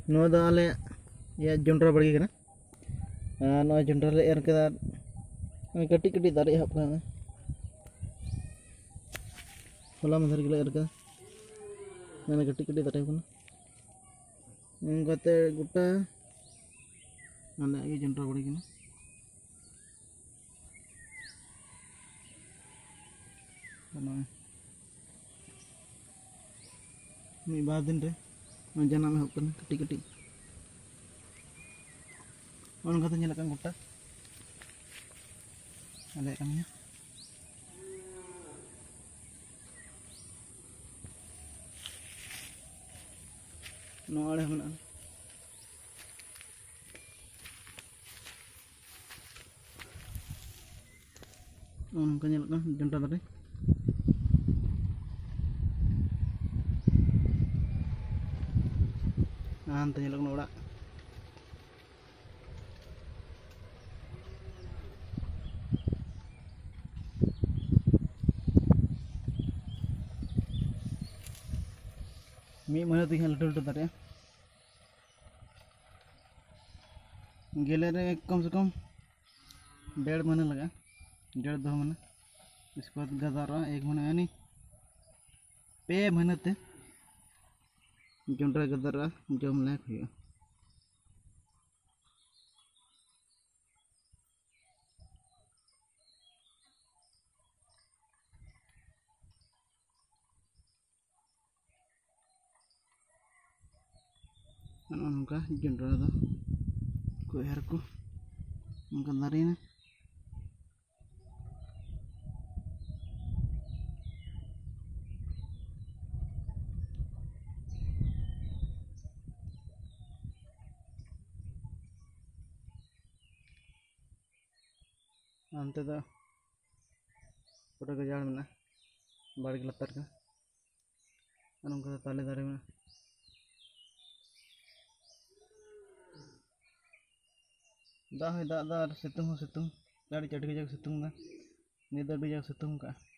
आले या जोंड्रा बड़ी कना जोंड्रा ले एर कदा कटी कटी दारे हब कना होला मधर गिला एर कदा मैंने कटी कटी दारे कना उनकाते गोटा आले ये जोंड्रा बड़ी कना मी बार दिन रे जाना में होकन कटी कटी उनका तो nyalakan गोटा आले कमिया नोआड़े मना उनका nyalakan जोंड्रा दारे antes nyalakan orang मी mana tinggal लटू दारे गेले रे कम से कम 1.5 महीना लगा 1.5-2 महीना इसके बाद गदारा 1 महीना यानी 2 महीने ते जोंड्रा गदारा जम लायक हुआ उनका जोंड्रा दो को एर को उनका दारे ना अंते दा पूरा गजाड़ में बाड़ी लतर का उनका ताले दारे में दा सितुंग सितुंग गाड़ी चटके जग सितुंग दा निदर भी जग सितुंग का